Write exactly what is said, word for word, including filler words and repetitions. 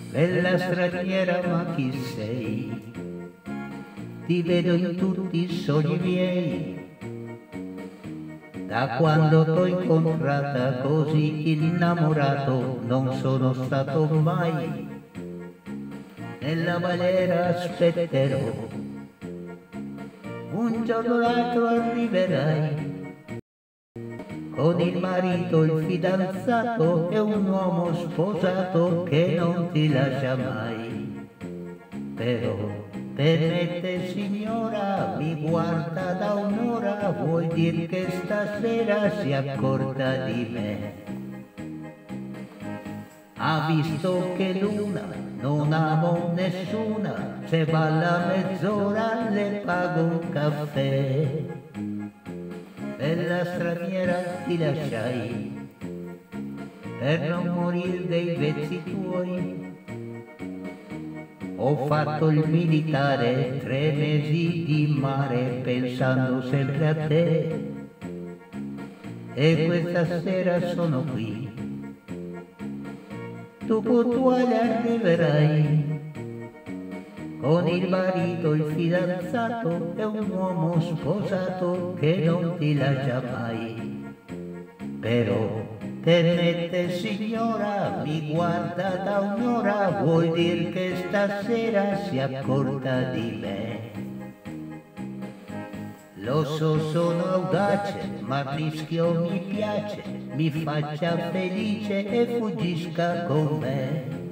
Bella straniera, ma chi sei? Ti vedo in tutti i sogni miei. Da quando t'ho incontrata così innamorato non sono stato mai. Nella maniera aspetterò, un giorno o l'altro arriverai. Con il marito, il fidanzato e un uomo sposato che non ti lascia mai. Però permette signora, mi guarda da un'ora, vuol dire che stasera si è accorta di me. Ha visto che l'una non amo nessuna, se balla mezz'ora le pago un caffè. Bella straniera ti lasciai per non morire dei vezzi tuoi. Ho fatto il militare, tre mesi di mare pensando sempre a te. E questa sera sono qui, tu puntuale arriverai. Con il marito, il fidanzato e un uomo sposato che non ti lascia mai. Però permette signora, mi guarda da un'ora, vuol dire che stasera si è accorta di me. Lo so, sono audace, ma il rischio mi piace, mi faccia felice e fuggisca con me.